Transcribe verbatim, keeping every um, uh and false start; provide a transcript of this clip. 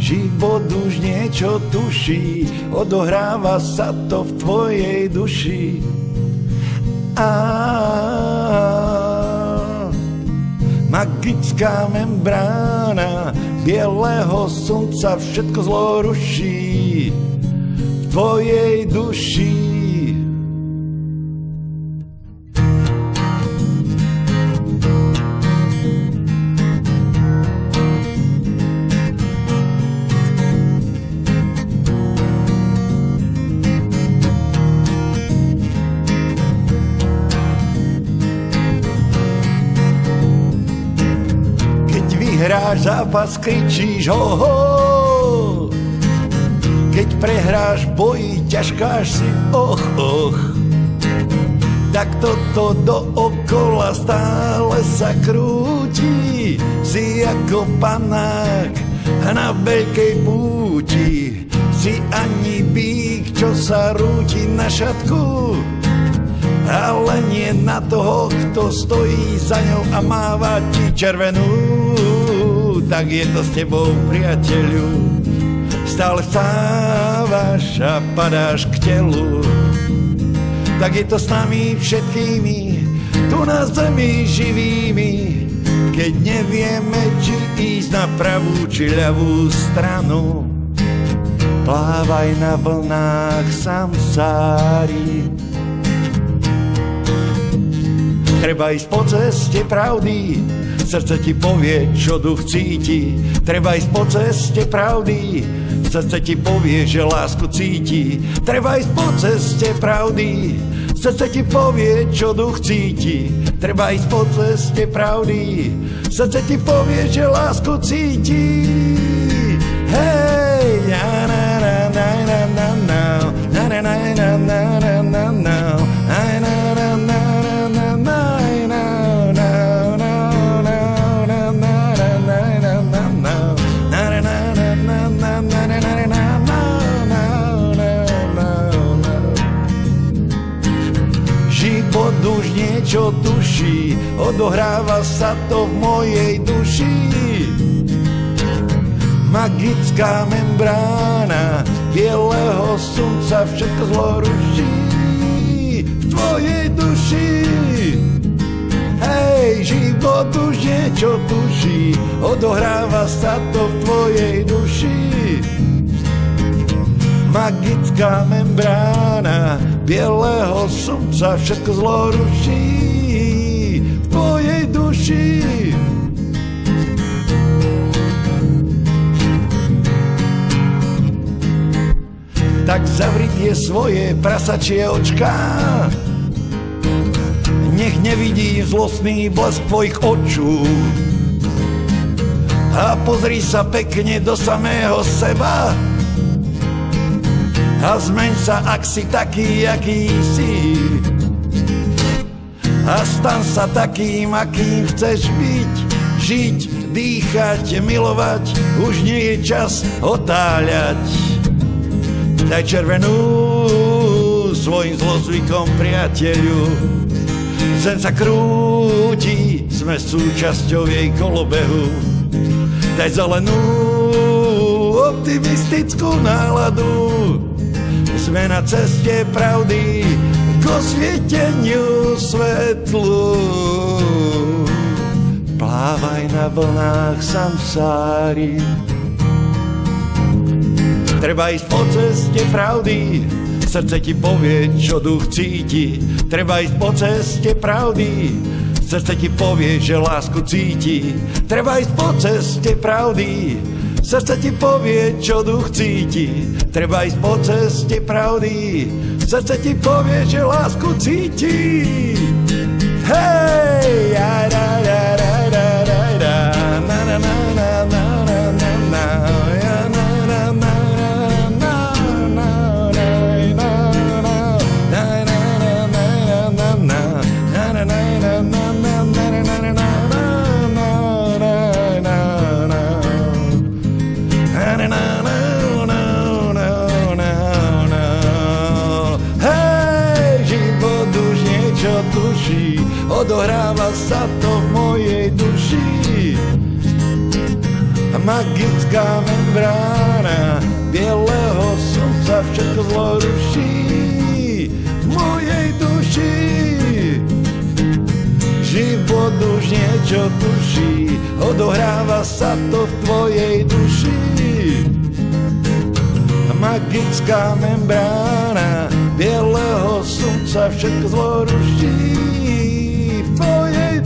život už niečo tuší, odohráva sa to v tvojej duši. A magická membrána bieleho slnca všetko zlo ruší v tvojej duši. Hráš zápas, kričíš ho, ho. Keď prehráš boji, ťažkáš si, och, och. Tak toto dookola stále sa krúti, si ako panák na veľkej púti. Si ani bík, čo sa rúti na šatku, ale nie na toho, kto stojí za ňou a máva ti červenú. Tak je to s tebou, priateľu, stále vstávaš a padáš k telu. Tak je to s nami všetkými, tu na zemi živými, keď nevieme, či ísť na pravú, či ľavú stranu. Plávaj na vlnách samsári. Treba ísť po ceste pravdy, srdce ti povie, čo duch cíti. Treba ísť po ceste pravdy, srdce ti povie, že lásku cíti. Treba ísť po ceste pravdy, srdce ti povie, čo duch cíti. Treba ísť po ceste pravdy, srdce ti povie, že lásku cíti. Hej, na na na na na na na na na na na na na na. Život už niečo tuší, odohráva sa to v mojej duši. Magická membrána bieleho slnca všetko zlo ruší v tvojej duši. Hej, život už niečo tuší, odohráva sa to v tvojej duši. Magická membrána bieleho slnca všetko zlo ruší v tvojej duši. Tak zavri tie svoje prasačie očká, nech nevidí zlostný blesk tvojich očú. A pozri sa pekne do samého seba a zmeň sa, ak si taký, aký si. A stan sa takým, akým chceš byť. Žiť, dýchať, milovať, už nie je čas otáľať. Daj červenú svojim zlozvykom, priateľu. Zem sa krúti, sme súčasťou jej kolobehu. Daj zelenú optimistickú náladu. Sme na ceste pravdy k osvieteniu svetlu. Plávaj na vlnách samsári. Treba ísť po ceste pravdy, srdce ti povie, čo duch cíti. Treba ísť po ceste pravdy, srdce ti povie, že lásku cíti. Treba ísť po ceste pravdy, srdce ti povie, čo duch cíti. Treba ísť po ceste pravdy, srdce ti povie, že lásku cíti. Hej, ja, da, da, da, da, da, da, na, na, na, na, na, na, na, na, ja, na, na, na. Odohráva sa to v mojej magická membrána bieleho slnca všetko zlo ruší v mojej duši. Život už niečo tuší, odohráva sa to v tvojej duši. Magická membrána bieleho slnca všetko zlo ruší v tvojej